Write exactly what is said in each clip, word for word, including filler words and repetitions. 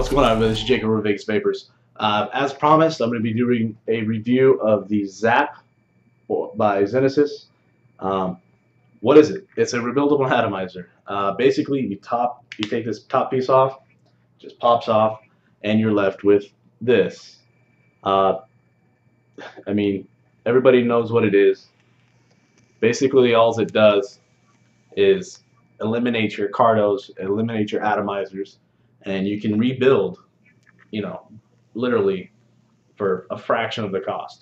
What's going on? This is Jacob with Vegas Vapors. Uh, as promised, I'm going to be doing a review of the ZAP by Zenesis. Um, what is it? It's a rebuildable atomizer. Uh, basically, you top, you take this top piece off, just pops off, and you're left with this. Uh, I mean, everybody knows what it is. Basically, all it does is eliminate your cardos, eliminate your atomizers, and you can rebuild, you know, literally for a fraction of the cost.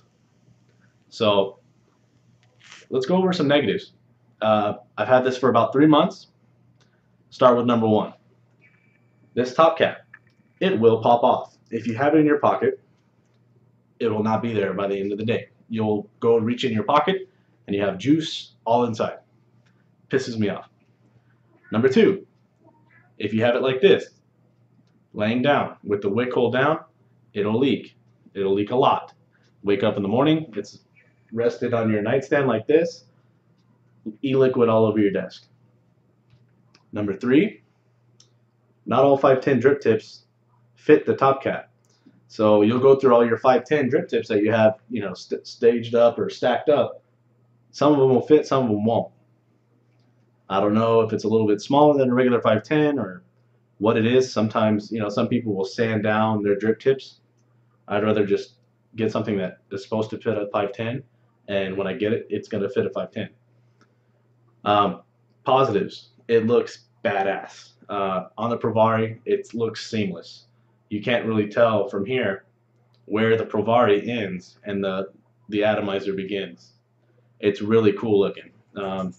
So let's go over some negatives. Uh, I've had this for about three months. Start with number one. This top cap, it will pop off. If you have it in your pocket, it will not be there by the end of the day. You'll go reach in your pocket and you have juice all inside. Pisses me off. Number two, if you have it like this, laying down with the wick hole down, it'll leak. It'll leak a lot. Wake up in the morning, it's rested on your nightstand like this, e-liquid all over your desk. Number three, not all five ten drip tips fit the top cap. So you'll go through all your five ten drip tips that you have, you know, st staged up or stacked up. Some of them will fit, some of them won't. I don't know if it's a little bit smaller than a regular five ten or what it is. Sometimes, you know, some people will sand down their drip tips. I'd rather just get something that is supposed to fit a five ten, and when I get it, it's going to fit a five ten. Um, positives, it looks badass. Uh, on the Provape, it looks seamless. You can't really tell from here where the Provape ends and the, the atomizer begins. It's really cool looking. Um,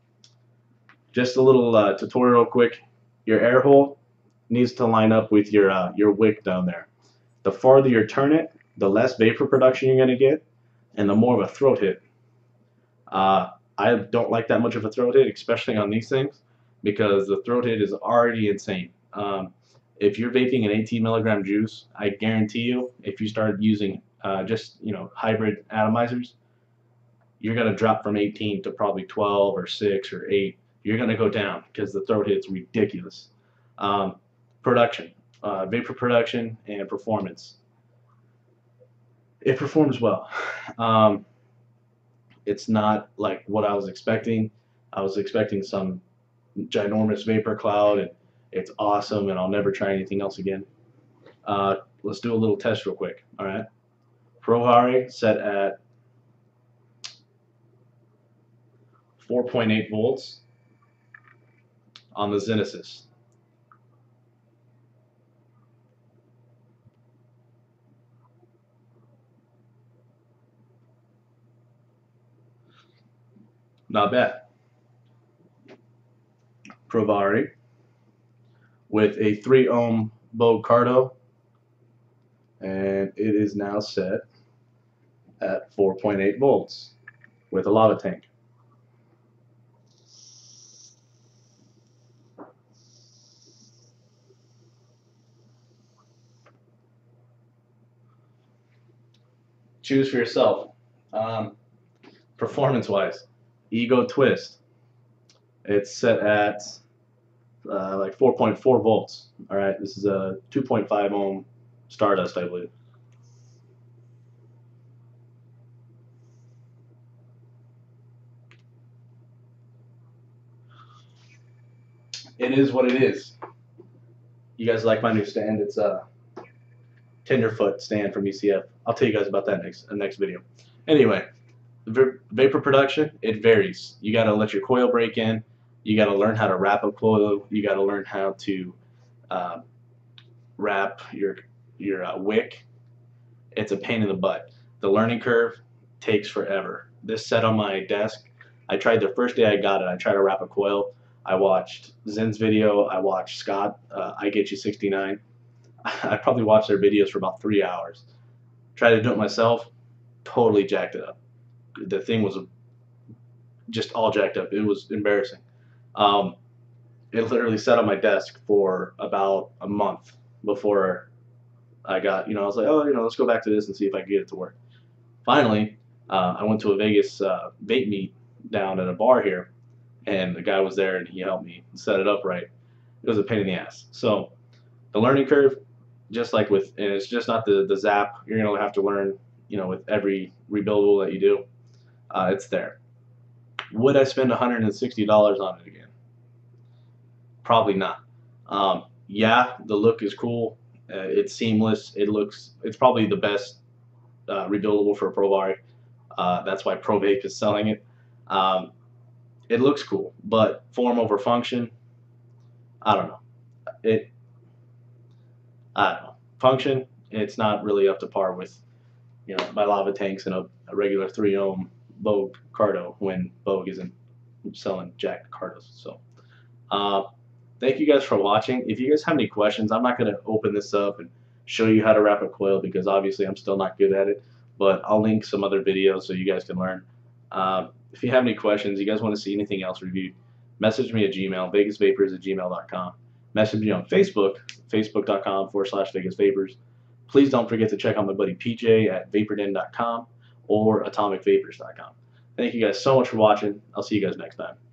just a little uh, tutorial quick. Your air hole needs to line up with your, uh, your wick down there. The farther you turn it, the less vapor production you're going to get, and the more of a throat hit. Uh, I don't like that much of a throat hit, especially on these things, because the throat hit is already insane. Um, if you're vaping an eighteen milligram juice, I guarantee you, if you start using uh, just you know hybrid atomizers, you're going to drop from eighteen to probably twelve or six or eight. You're going to go down because the throat hit's ridiculous. Um, production. Uh, vapor production and performance. It performs well. Um, it's not like what I was expecting. I was expecting some ginormous vapor cloud, and it's awesome, and I'll never try anything else again. Uh, let's do a little test real quick. All right. Provape set at four point eight volts on the Zenesis. Not bad. Provape with a three ohm Bogue Cardo, and it is now set at four point eight volts with a lava tank. Choose for yourself. Um, performance-wise, Ego Twist. It's set at uh, like four point four volts. All right, this is a two point five ohm Stardust, I believe. It is what it is. You guys like my new stand? It's a tenderfoot stand from E C F. I'll tell you guys about that next in the next video. Anyway. Vapor production, it varies. You got to let your coil break in. You got to learn how to wrap a coil. You got to learn how to uh, wrap your your uh, wick. It's a pain in the butt. The learning curve takes forever. This set on my desk, I tried the first day I got it. I tried to wrap a coil. I watched Zen's video. I watched Scott, uh, I Get You sixty-nine. I probably watched their videos for about three hours. Tried to do it myself, totally jacked it up. The thing was just all jacked up. It was embarrassing. Um, it literally sat on my desk for about a month before I got, you know, I was like, oh, you know, let's go back to this and see if I can get it to work. Finally, uh, I went to a Vegas uh, vape meet down at a bar here, and the guy was there and he helped me set it up right. It was a pain in the ass. So the learning curve, just like with, and it's just not the the ZAP. You're gonna have to learn, you know, with every rebuildable that you do. Uh, it's there. Would I spend one hundred sixty dollars on it again? Probably not. Um, yeah, the look is cool. Uh, it's seamless. It looks. It's probably the best uh, rebuildable for a Provape. Uh, that's why Provape is selling it. Um, it looks cool, but form over function, I don't know. It. I don't know. Function, it's not really up to par with, you know, my lava tanks and a, a regular three ohm Bogue Cardo when Bogue isn't selling jack Cardos. So, uh, thank you guys for watching. If you guys have any questions, I'm not going to open this up and show you how to wrap a coil because obviously I'm still not good at it, but I'll link some other videos so you guys can learn. Uh, if you have any questions, you guys want to see anything else reviewed, message me at Gmail, vegas vapors at gmail dot com. Message me on Facebook, facebook.com forward slash Vegas Vapors. Please don't forget to check out my buddy P J at vaporden dot com or atomic vapors dot com. Thank you guys so much for watching. I'll see you guys next time.